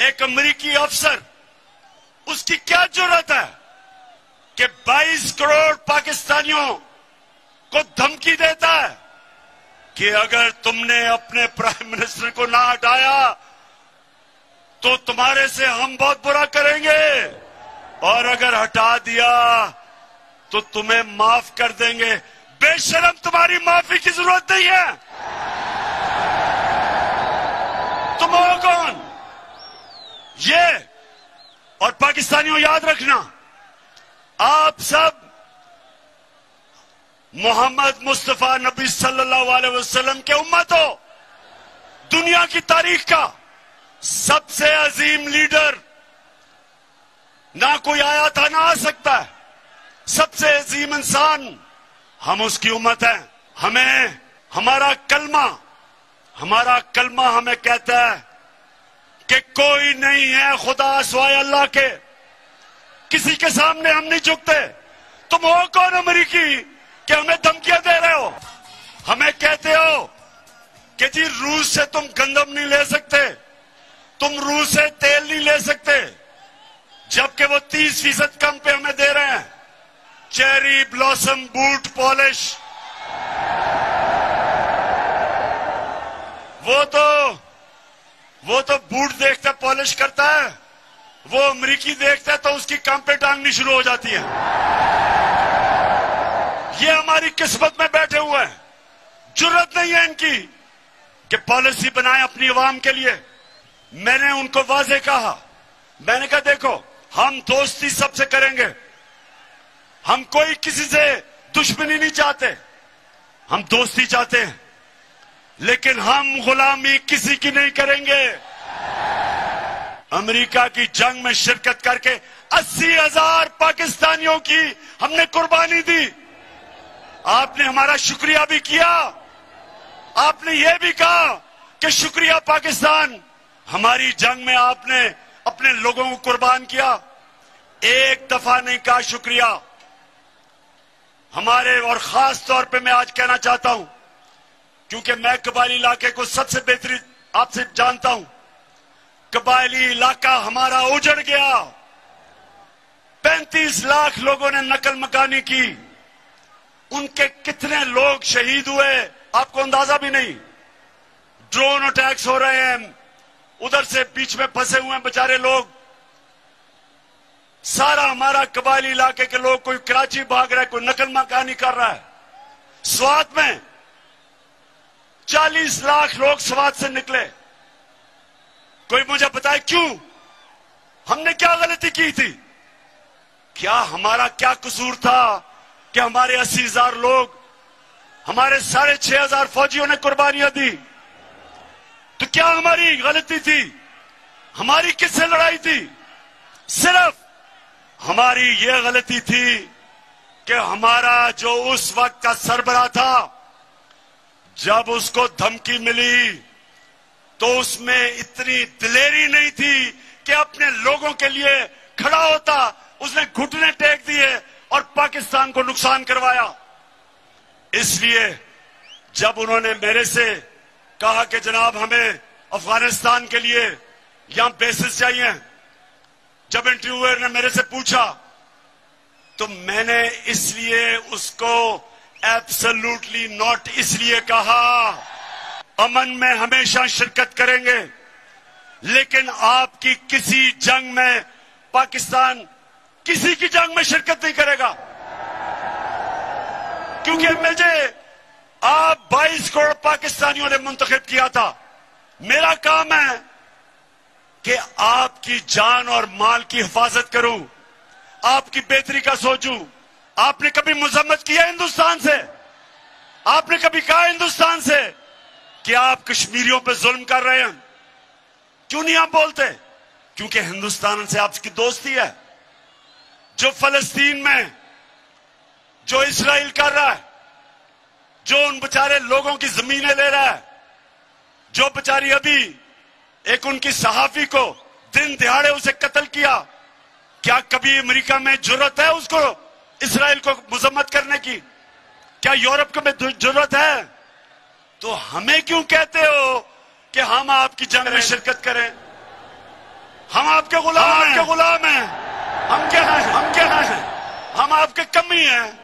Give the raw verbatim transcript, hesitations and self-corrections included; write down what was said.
ایک امریکی افسر اس کی کیا جرات ہے کہ بائیس کروڑ پاکستانیوں کو دھمکی دیتا ہے کہ اگر تم نے اپنے پرائم منسٹر کو نہ ہٹایا تو تمہارے سے ہم بہت برا کریں گے، اور اگر ہٹا دیا تو تمہیں معاف کر دیں گے۔ بے شرم، تمہاری معافی کی ضرورت نہیں ہے۔ تم ہو کون؟ یہ اور پاکستانیوں یاد رکھنا، آپ سب محمد مصطفیٰ نبی صلی اللہ علیہ وسلم کے امت ہو۔ دنیا کی تاریخ کا سب سے عظیم لیڈر نہ کوئی آیا تھا نہ آ سکتا ہے، سب سے عظیم انسان ہم اس کی امت ہیں۔ ہمیں ہمارا کلمہ ہمارا کلمہ ہمیں کہتا ہے کہ کوئی نہیں ہے خدا سوائے اللہ کے، کسی کے سامنے ہم نہیں جھکتے۔ تم ہو کون امریکی کہ ہمیں دھمکیاں دے رہے ہو؟ ہمیں کہتے ہو کہ جی روس سے تم گندم نہیں لے سکتے، تم روس سے تیل نہیں لے سکتے، جبکہ وہ تیس فیصد کم پہ ہمیں دے رہے ہیں۔ چیری بلاسم بوٹ پالش، وہ تو وہ تو بوٹ دیکھتا پالش کرتا ہے، وہ امریکی دیکھتا ہے تو اس کی کام پہ ٹانگنی شروع ہو جاتی ہے۔ یہ ہماری قسمت میں بیٹھے ہوئے ہیں، جرت نہیں ہے ان کی کہ پالیسی بنائیں اپنی عوام کے لیے۔ میں نے ان کو واضح کہا، میں نے کہا دیکھو ہم دوستی سب سے کریں گے، ہم کوئی کسی سے دشمنی نہیں چاہتے، ہم دوستی چاہتے ہیں، لیکن ہم غلامی کسی کی نہیں کریں گے۔ امریکہ کی جنگ میں شرکت کر کے اسی ہزار پاکستانیوں کی ہم نے قربانی دی۔ آپ نے ہمارا شکریہ بھی کیا، آپ نے یہ بھی کہا کہ شکریہ پاکستان، ہماری جنگ میں آپ نے اپنے لوگوں کو قربان کیا۔ ایک دفعہ نہیں کہا شکریہ۔ ہمارے اور خاص طور پہ میں آج کہنا چاہتا ہوں، کیونکہ میں قبائلی علاقے کو سب سے بہترین آپ سے جانتا ہوں، قبائلی علاقہ ہمارا اجڑ گیا، پینتیس لاکھ لوگوں نے نقل مکانی کی، ان کے کتنے لوگ شہید ہوئے آپ کو اندازہ بھی نہیں۔ ڈرون اٹیکس ہو رہے ہیں، ادھر سے بیچ میں پھنسے ہوئے ہیں بیچارے لوگ۔ سارا ہمارا قبائلی علاقے کے لوگ، کوئی کراچی بھاگ رہا ہے، کوئی نقل مکانی کر رہا ہے۔ سوات میں چالیس لاکھ لوگ سوات سے نکلے۔ کوئی مجھے بتائے کیوں؟ ہم نے کیا غلطی کی تھی؟ کیا ہمارا کیا قصور تھا کہ ہمارے اسی ہزار لوگ، ہمارے ساڑھے چھ ہزار فوجیوں نے قربانیاں دی؟ تو کیا ہماری غلطی تھی؟ ہماری کس سے لڑائی تھی؟ صرف ہماری یہ غلطی تھی کہ ہمارا جو اس وقت کا سربراہ تھا، جب اس کو دھمکی ملی تو اس میں اتنی دلیری نہیں تھی کہ اپنے لوگوں کے لیے کھڑا ہوتا۔ اس نے گھٹنے ٹیک دیے اور پاکستان کو نقصان کروایا۔ اس لیے جب انہوں نے میرے سے کہا کہ جناب ہمیں افغانستان کے لیے یہاں بیسز چاہیے، جب انٹرویور نے میرے سے پوچھا تو میں نے اس لیے اس کو ایبسلوٹلی ناٹ اس لیے کہا، امن میں ہمیشہ شرکت کریں گے، لیکن آپ کی کسی جنگ میں پاکستان کسی کی جنگ میں شرکت نہیں کرے گا، کیونکہ مجھے آپ بائیس کروڑ پاکستانیوں نے منتخب کیا تھا۔ میرا کام ہے کہ آپ کی جان اور مال کی حفاظت کروں، آپ کی بہتری کا سوچوں۔ آپ نے کبھی مذمت کیا ہندوستان سے؟ آپ نے کبھی کہا ہندوستان سے کہ آپ کشمیریوں پہ ظلم کر رہے ہیں؟ کیوں نہیں آپ بولتے؟ کیونکہ ہندوستان سے آپ کی دوستی ہے۔ جو فلسطین میں جو اسرائیل کر رہا ہے، جو ان بچارے لوگوں کی زمینیں لے رہا ہے، جو بچاری ابھی ایک ان کی صحافی کو دن دہاڑے اسے قتل کیا، کیا کبھی امریکہ میں جرت ہے اس کو اسرائیل کو مذمت کرنے کی؟ کیا یورپ میں جرت ہے؟ تو ہمیں کیوں کہتے ہو کہ ہم آپ کی جنگ میں شرکت کریں؟ ہم آپ کے غلام ہیں، ہم آپ کے غلام ہیں، ہم کیا ہیں، ہم کیا ہیں، ہم آپ کے کمی ہیں.